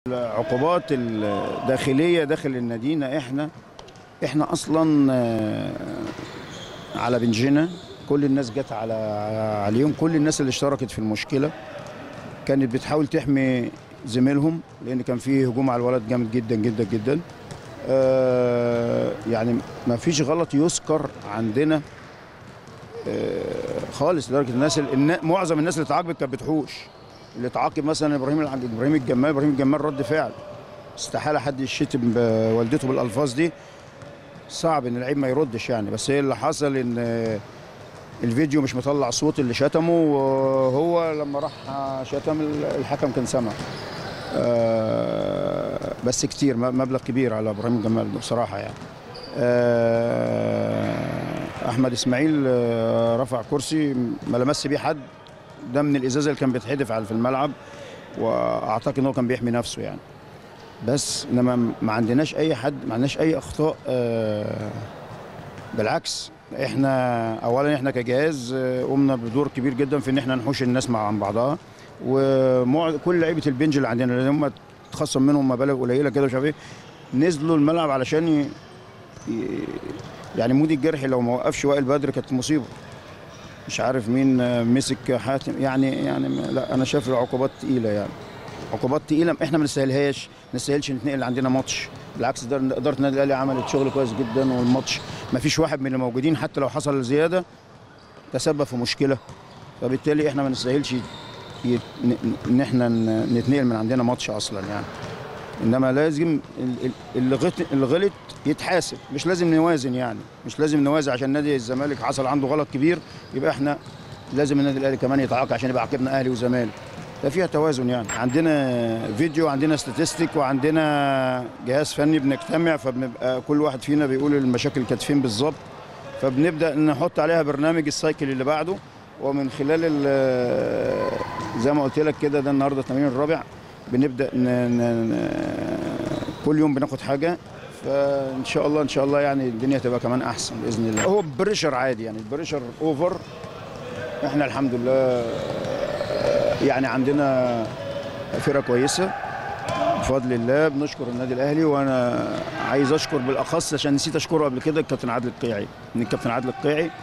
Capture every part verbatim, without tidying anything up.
العقوبات الداخليه داخل النادينا احنا احنا اصلا على بنجنا. كل الناس جت على عليهم، كل الناس اللي اشتركت في المشكله كانت بتحاول تحمي زميلهم، لان كان فيه هجوم على الولد جامد جدا جدا جدا. آه يعني ما فيش غلط يذكر عندنا آه خالص، لدرجه الناس معظم الناس اللي اتعاقبت كانت بتحوش. اللي اتعاقب مثلا ابراهيم ابراهيم الجمال ابراهيم الجمال رد فعل، استحاله حد يشتم والدته بالالفاظ دي، صعب ان اللعيب ما يردش يعني. بس هي اللي حصل ان الفيديو مش مطلع صوت اللي شتمه، وهو لما راح شتم الحكم كان سمع. أه بس كتير، مبلغ كبير على ابراهيم الجمال بصراحه يعني. أه احمد اسماعيل رفع كرسي ما لمس بيه حد، ده من الازازه اللي كان بيتحدف على في الملعب، واعتقد ان هو كان بيحمي نفسه يعني. بس انما ما عندناش اي حد، ما عندناش اي اخطاء. أه بالعكس، احنا اولا احنا كجهاز قمنا بدور كبير جدا في ان احنا نحوش الناس مع عن بعضها، وكل لعيبه البنج اللي عندنا اللي هم اتخصم منهم مبالغ قليله كده مش عارف ايه، نزلوا الملعب علشان ي... يعني مودي الجرحي لو ما وقفش وائل بدر كانت مصيبه. مش عارف مين مسك حاتم يعني يعني لا، انا شايف العقوبات تقيله يعني، عقوبات تقيله احنا ما نستاهلهاش، ما نستاهلش نتنقل عندنا ماتش. بالعكس، اداره النادي الاهلي عملت شغل كويس جدا، والماتش ما فيش واحد من اللي موجودين حتى لو حصل زياده تسبب في مشكله، فبالتالي احنا ما نستاهلش ان احنا نتنقل من عندنا ماتش اصلا يعني. انما لازم اللي غلط اللي غلط يتحاسب، مش لازم نوازن يعني، مش لازم نوازن عشان نادي الزمالك حصل عنده غلط كبير يبقى احنا لازم النادي الاهلي كمان يتعاقب عشان يبقى عاقبنا اهلي وزمالك. ففيها توازن يعني، عندنا فيديو، عندنا ستاتستيك، وعندنا جهاز فني بنجتمع، فبنبقى كل واحد فينا بيقول المشاكل كانت فين بالظبط، فبنبدا نحط عليها برنامج السايكل اللي بعده. ومن خلال زي ما قلت لك كده، ده النهارده التمرين الرابع، بنبدا ن... ن... كل يوم بناخد حاجه، فان شاء الله ان شاء الله يعني الدنيا تبقى كمان احسن باذن الله. هو بريشر عادي يعني، البريشر اوفر. احنا الحمد لله يعني عندنا فرقه كويسه بفضل الله، بنشكر النادي الاهلي. وانا عايز اشكر بالاخص عشان نسيت اشكره قبل كده الكابتن عادل القيعي، ان الكابتن عادل القيعي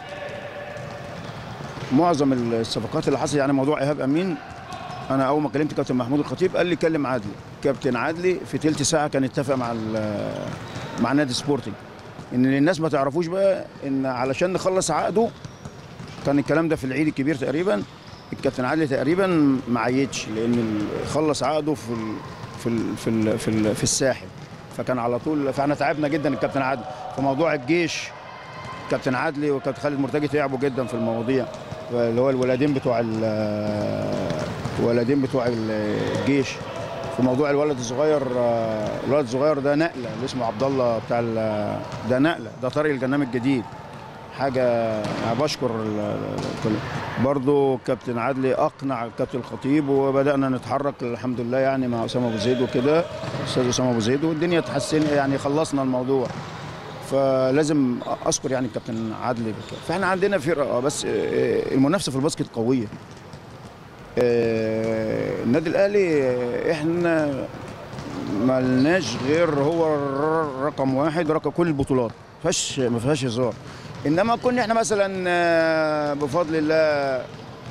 معظم الصفقات اللي حصلت يعني موضوع ايهاب امين، انا اول ما كلمت كابتن محمود الخطيب قال لي كلم عادلي. كابتن عادلي في ثلث ساعه كان اتفق مع مع نادي سبورتنج. ان الناس ما تعرفوش بقى ان علشان نخلص عقده، كان الكلام ده في العيد الكبير تقريبا، الكابتن عادلي تقريبا ما عيدش، لان خلص عقده في ال في ال في ال في, ال في الساحل، فكان على طول. فاحنا تعبنا جدا الكابتن عادلي في موضوع الجيش. الكابتن عادلي وكابتن خالد مرتجي تعبوا جدا في المواضيع اللي هو الولدين بتوع الولدين بتوع الجيش، في موضوع الولد الصغير. الولد الصغير ده نقله، اللي اسمه عبد الله بتاع ده نقله، ده طريق الجنام الجديد حاجه. انا بشكر برضو الكابتن عادلي، اقنع الكابتن الخطيب، وبدانا نتحرك الحمد لله يعني مع اسامه ابو زيد وكده، استاذ اسامه ابو زيد، والدنيا اتحسن يعني، خلصنا الموضوع. فلازم اشكر يعني الكابتن عادلي. فاحنا عندنا فرقه، بس المنافسه في الباسكت قويه. النادي الاهلي احنا ما لناش غير هو رقم واحد، رقم كل البطولات، ما فيهاش ما فيهاش هزار. انما كنا احنا مثلا بفضل الله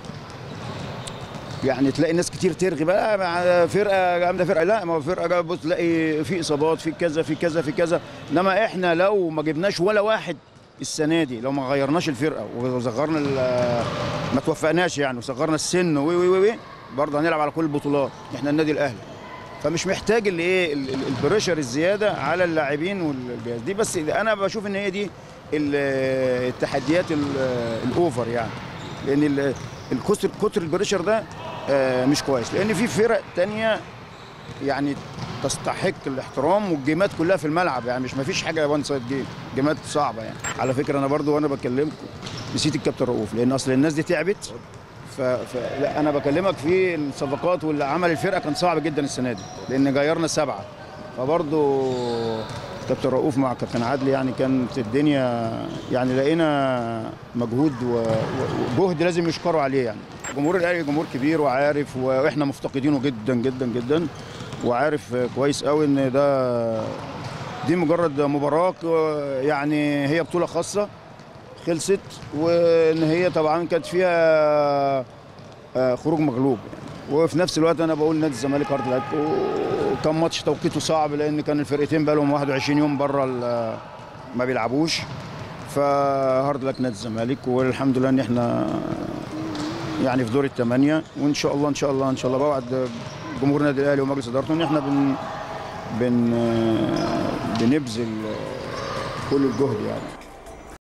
يعني تلاقي ناس كتير ترغي بقى مع فرقه جامده، فرقه لا، ما هو فرقه بص تلاقي في اصابات، في كذا في كذا في كذا. انما احنا لو ما جبناش ولا واحد السنه دي، لو ما غيرناش الفرقه وصغرنا ما توفقناش يعني، وصغرنا السن وي وي وي برضه هنلعب على كل البطولات. احنا النادي الاهلي، فمش محتاج الايه البريشر الزياده على اللاعبين والجهاز دي. بس انا بشوف ان هي دي التحديات الاوفر يعني، لان الكتر كتر البريشر ده مش كويس، لان في فرق تانية يعني تستحق الاحترام، والجيمات كلها في الملعب يعني، مش ما فيش حاجه وان سايد جيم، جيمات صعبه يعني. على فكره انا برضو وانا بكلمكم نسيت الكابتن رؤوف، لان اصل الناس دي تعبت. ف... ف... لا انا بكلمك في الصفقات واللي عمل الفرقه كان صعب جدا السنه دي، لان غيرنا سبعه. فبرضو كابتن رؤوف مع كابتن عادلي يعني كانت الدنيا يعني، لقينا مجهود وجهد لازم يشكروا عليه يعني. جمهور الاهلي جمهور كبير وعارف، واحنا مفتقدينه جدا جدا جدا. وعارف كويس قوي ان ده دي مجرد مباراه، يعني هي بطوله خاصه خلصت، وان هي طبعا كانت فيها خروج مغلوب. وفي نفس الوقت انا بقول نادي الزمالك هارد لك، وكان ماتش توقيته صعب لان كان الفرقتين بقى لهم واحد وعشرين يوم بره ما بيلعبوش، فهارد لك نادي الزمالك. والحمد لله ان احنا يعني في دور الثمانيه، وان شاء الله ان شاء الله ان شاء الله بوعد جمهور النادي الاهلي ومجلس ادارته ان احنا بن بن بنبذل كل الجهد يعني.